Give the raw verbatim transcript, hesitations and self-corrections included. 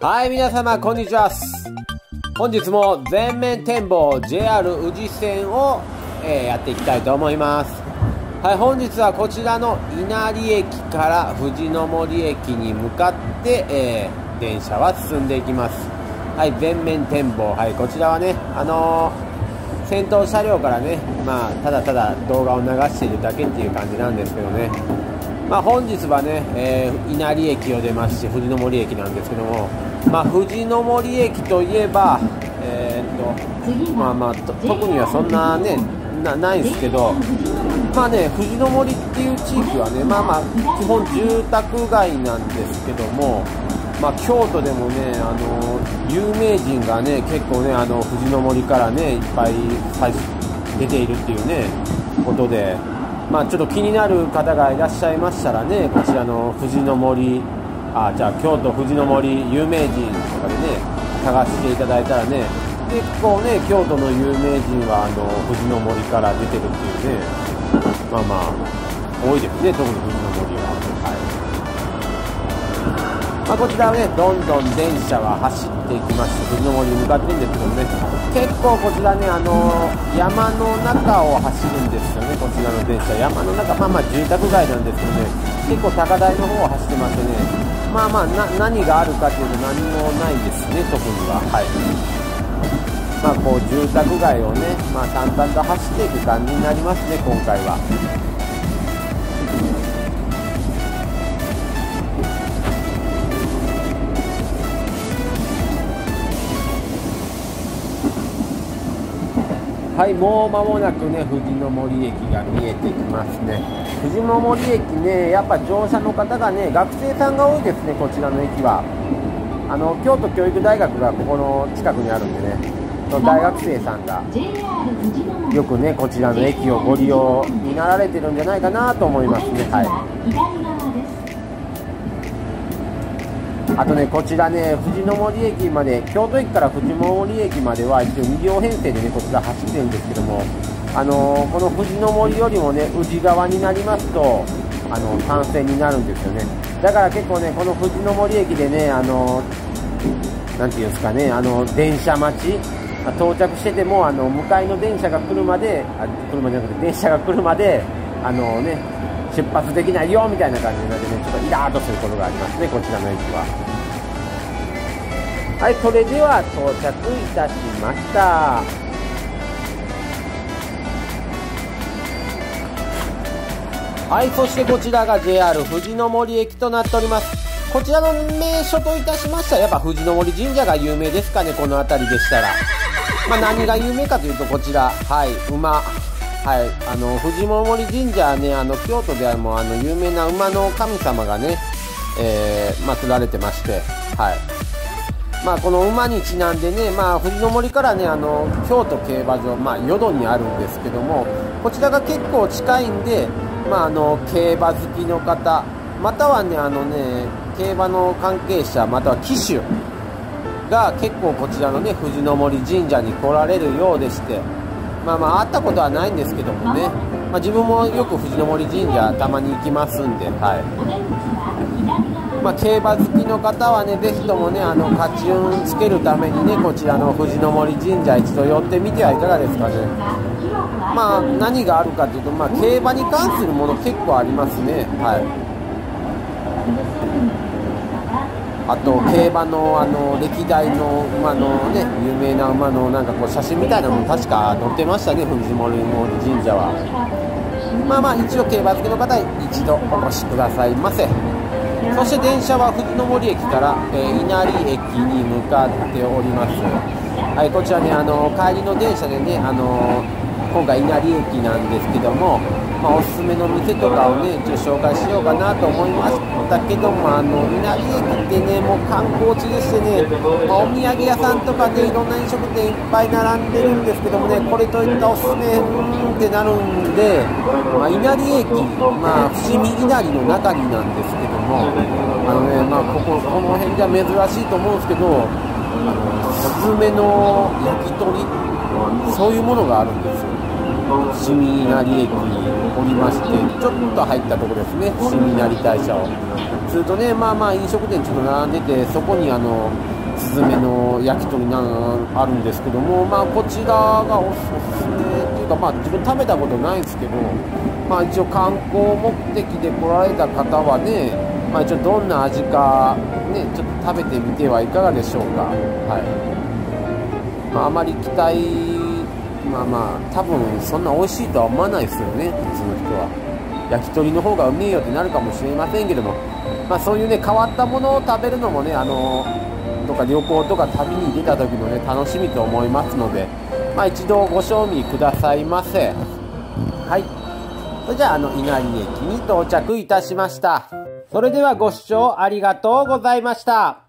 はい、皆様こんにちは。本日も全面展望 ジェイアール 宇治線を、えー、やっていきたいと思います。はい、本日はこちらの稲荷駅から藤の森駅に向かって、えー、電車は進んでいきます。はい、全面展望。はい、こちらはね、あのー、先頭車両からね、まあ、ただただ動画を流しているだけっていう感じなんですけどね。まあ、本日はね、えー、稲荷駅を出まして藤の森駅なんですけども、まあ、藤の森駅といえば、えー、っとまあまあと特にはそんなね な, ないんですけど、まあね、藤の森っていう地域はね、まあまあ基本住宅街なんですけども、まあ、京都でもね、あの有名人がね結構ね、あの藤の森からねいっぱい出ているっていうねことで。まあ、ちょっと気になる方がいらっしゃいましたらね、こちらの藤の森、あ、じゃあ京都藤の森有名人とかでね、探していただいたらね、結構ね、京都の有名人はあの藤の森から出てるっていうね、まあまあ、多いですね、特に藤の森は。はい。まあ、こちらはね、どんどん電車は走っていきまして、藤の森に向かってるんですけどね、結構こちらね、あの山の中を走るんですよね、こちらの電車。山の中、まあまあ住宅街なんですけどね、結構高台の方を走ってましてね、まあまあな何があるかっていうと何もないですね、特には。はい。まあこう住宅街をね、まあ淡々と走っていく感じになりますね、今回は。はい、もう間もなくね、藤の森駅が見えてきますね。藤の森駅ね、やっぱ乗車の方がね、学生さんが多いですね、こちらの駅は。あの、京都教育大学がここの近くにあるんでね、その大学生さんがよくね、こちらの駅をご利用になられてるんじゃないかなと思いますね。はい。あとね、こちらね、藤の森駅まで、京都駅から藤の森駅までは一応に両編成でね、こちら走ってるんですけども、あのー、この藤の森よりもね、宇治側になりますと、あのー、単線になるんですよね。だから結構ね、この藤の森駅でね、あのー、なんていうんですかね、あの電車待ち、到着してても、あの向かいの電車が来るまで、あ、車じゃなくて電車が来るまで、あのね、出発できないよみたいな感じになってね、ちょっとイラーっとすることがありますね、こちらの駅は。はい、それでは到着いたしました。はい、そしてこちらが ジェイアール 藤の森駅となっております。こちらの名所といたしましたら、やっぱ藤の森神社が有名ですかね、この辺りでしたら。まあ、何が有名かというと、こちら、はい、馬。はい、あの藤の森神社はね、あの京都ではもうあの有名な馬の神様がね、えー、祀られてまして、はい、まあこの馬にちなんでね、まあ藤の森からね、あの京都競馬場、まあ淀にあるんですけども、こちらが結構近いんで、まああの競馬好きの方、またはね、あのね、競馬の関係者、または騎手が結構こちらのね、藤の森神社に来られるようでして。まあまあ会ったことはないんですけどもね、まあ、自分もよく藤の森神社たまに行きますんで、はい。まあ、競馬好きの方はね、ぜひともね、あの勝ち運つけるためにね、こちらの藤の森神社一度寄ってみてはいかがですかね。まあ何があるかというと、まあ競馬に関するもの結構ありますね。はい。あと競馬のあの歴代の馬のね、有名な馬のなんかこう写真みたいなのも確か載ってましたね、藤の森神社は。まあまあ一応競馬好きの方一度お越しくださいませ。そして電車は藤の森駅から、えー、稲荷駅に向かっております。はい、こちらね、あの帰りの電車でね、あの今回稲荷駅なんですけども、まあ、おすすめの店とかをね、一応紹介しようかなと思いましたけども、あの稲荷駅ってね、もう観光地でしてね、まあ、お土産屋さんとかね、いろんな飲食店いっぱい並んでるんですけどもね、これといったおすすめうーんってなるんで、まあ、稲荷駅、まあ、伏見稲荷の中になんですけども、あのね、まあ、こここの辺じゃ珍しいと思うんですけど、あのスズメの焼き鳥、そういうものがあるんですよ。伏見稲荷駅におりまして、ちょっと入ったところですね、伏見稲荷大社を。するとね、まあまあ飲食店ちょっと並んでて、そこにあのすすめの焼き鳥があるんですけども、まあ、こちらがおすすめっていうか、まあ、自分食べたことないんですけど、まあ、一応観光目的で来られた方はね、まあ、一応どんな味か、ね、ちょっと食べてみてはいかがでしょうか。はい、まあ、あまり期待、まあまあ多分そんな美味しいとは思わないですよね、普通の人は。焼き鳥の方がうめえよってなるかもしれませんけども、まあ、そういうね変わったものを食べるのもね、あのとか旅行とか旅に出た時のね楽しみと思いますので、まあ、一度ご賞味くださいませ。はい、それじゃあ、あの稲荷駅に到着いたしました。それではご視聴ありがとうございました。